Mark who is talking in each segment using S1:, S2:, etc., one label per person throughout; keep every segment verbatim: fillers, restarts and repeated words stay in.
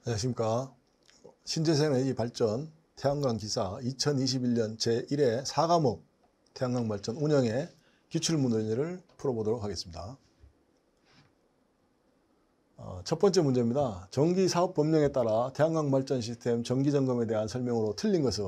S1: 안녕하십니까. 신재생에너지 발전 태양광 기사 이천이십일 년 제일 회 사 과목 태양광 발전 운영의 기출문제를 풀어보도록 하겠습니다. 어, 첫 번째 문제입니다. 전기사업법령에 따라 태양광 발전 시스템 정기점검에 대한 설명으로 틀린 것은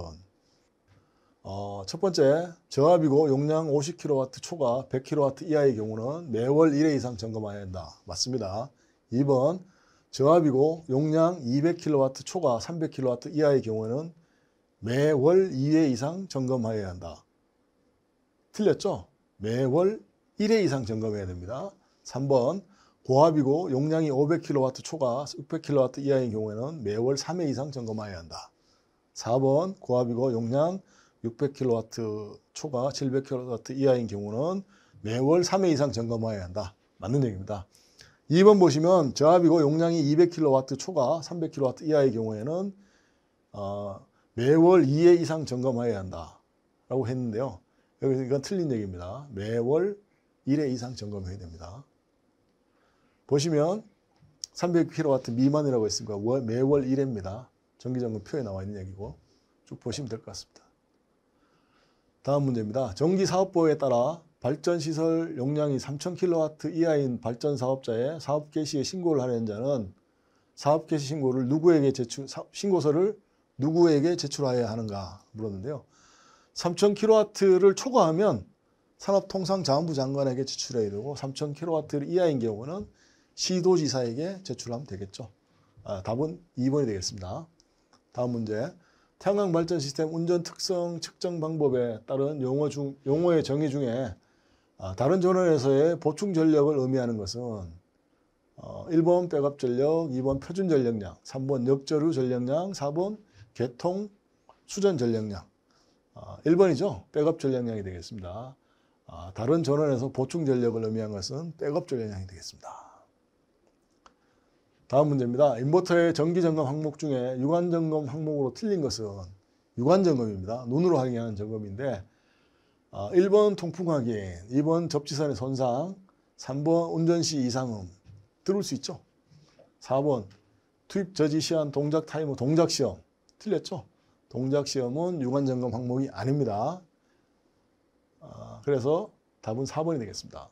S1: 어, 첫 번째, 저압이고 용량 오십 킬로와트 초과 백 킬로와트 이하의 경우는 매월 일 회 이상 점검해야 한다. 맞습니다. 이 번, 저압이고 용량 이백 킬로와트 초과 삼백 킬로와트 이하의 경우는 매월 이 회 이상 점검해야 한다. 틀렸죠? 매월 일 회 이상 점검해야 됩니다. 삼 번, 고압이고 용량이 오백 킬로와트 초과 육백 킬로와트 이하의 경우에는 매월 삼 회 이상 점검해야 한다. 사 번, 고압이고 용량 육백 킬로와트 초과 칠백 킬로와트 이하인 경우는 매월 삼 회 이상 점검해야 한다. 맞는 얘기입니다. 이 번 보시면 저압이고 용량이 이백 킬로와트 초과 삼백 킬로와트 이하의 경우에는 어, 매월 이 회 이상 점검해야 한다 라고 했는데요. 여기서 이건 틀린 얘기입니다. 매월 일 회 이상 점검해야 됩니다. 보시면 삼백 킬로와트 미만이라고 했으니까 매월 일 회입니다. 전기점검 표에 나와 있는 얘기고 쭉 보시면 될 것 같습니다. 다음 문제입니다. 전기사업법에 따라 발전시설 용량이 삼천 킬로와트 이하인 발전사업자의 사업 개시에 신고를 하려는 자는 사업 개시 신고를 누구에게 제출, 신고서를 누구에게 제출해야 하는가 물었는데요. 삼천 킬로와트를 초과하면 산업통상자원부 장관에게 제출해야 되고 삼천 킬로와트 이하인 경우는 시도지사에게 제출하면 되겠죠. 아, 답은 이 번이 되겠습니다. 다음 문제. 태양광 발전 시스템 운전 특성 측정 방법에 따른 용어 중, 용어의 정의 중에 아, 다른 전원에서의 보충 전력을 의미하는 것은 어, 일 번 백업 전력, 이 번 표준 전력량, 삼 번 역저류 전력량, 사 번 개통 수전 전력량. 아, 일 번이죠. 백업 전력량이 되겠습니다. 아, 다른 전원에서 보충 전력을 의미한 것은 백업 전력량이 되겠습니다. 다음 문제입니다. 인버터의 전기점검 항목 중에 유관점검 항목으로 틀린 것은 유관점검입니다. 눈으로 확인하는 점검인데 어, 일 번 통풍 확인, 이 번 접지선의 손상, 삼 번 운전시 이상음 들을 수 있죠. 사 번 투입 저지 시한 동작 타이머 동작 시험 틀렸죠. 동작 시험은 유관점검 항목이 아닙니다. 어, 그래서 답은 사 번이 되겠습니다.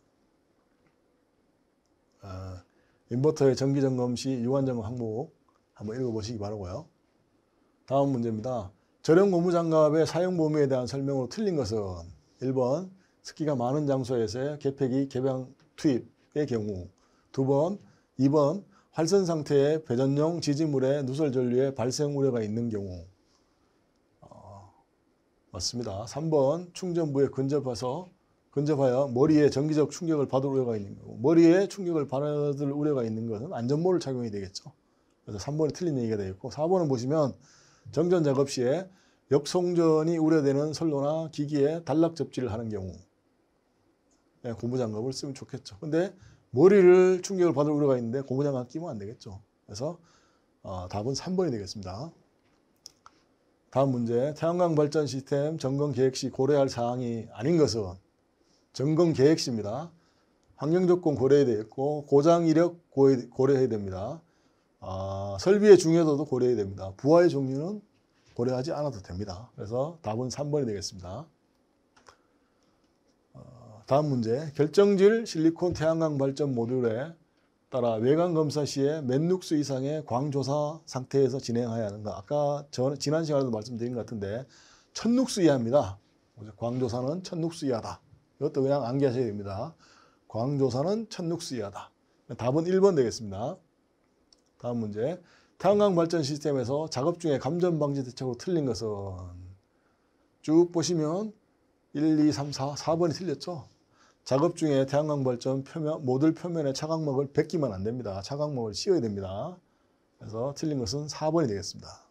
S1: 어, 인버터의 전기점검 시 유관점검 항목 한번 읽어보시기 바라고요. 다음 문제입니다. 절연 고무장갑의 사용 범위에 대한 설명으로 틀린 것은 일 번 습기가 많은 장소에서의 개폐기 개방 투입의 경우, 두 번, 이 번 활선 상태의 배전용 지지물의 누설 전류의 발생 우려가 있는 경우. 어, 맞습니다. 삼 번 충전부에 근접해서 근접하여 머리에 전기적 충격을 받을 우려가 있는 거고, 머리에 충격을 받을 우려가 있는 것은 안전모를 착용이 되겠죠. 그래서 삼 번이 틀린 얘기가 되겠고, 사 번은 보시면 정전 작업 시에 역송전이 우려되는 선로나 기기에 단락 접지를 하는 경우 네, 고무장갑을 쓰면 좋겠죠. 근데 머리를 충격을 받을 우려가 있는데 고무장갑 끼면 안 되겠죠. 그래서 어, 답은 삼 번이 되겠습니다. 다음 문제. 태양광 발전 시스템 점검 계획 시 고려할 사항이 아닌 것은 점검 계획 시입니다. 환경조건 고려해야 되겠고 고장 이력 고려해야 됩니다. 어, 설비의 중요도도 고려해야 됩니다. 부하의 종류는 고려하지 않아도 됩니다. 그래서 답은 삼 번이 되겠습니다. 어, 다음 문제. 결정질 실리콘 태양광 발전 모듈에 따라 외관 검사 시에 몇 룩스 이상의 광조사 상태에서 진행해야 하는가. 아까 저, 지난 시간에도 말씀드린 것 같은데 천 룩스 이하입니다. 광조사는 천 룩스 이하다. 이것도 그냥 암기하셔야 됩니다. 광조사는 천 룩스 이하다. 답은 일 번 되겠습니다. 다음 문제. 태양광 발전 시스템에서 작업 중에 감전 방지 대책으로 틀린 것은 쭉 보시면 일, 이, 삼, 사, 사 번이 틀렸죠. 작업 중에 태양광 발전 표면, 모듈 표면에 차광막을 벗기면 안 됩니다. 차광막을 씌워야 됩니다. 그래서 틀린 것은 사 번이 되겠습니다.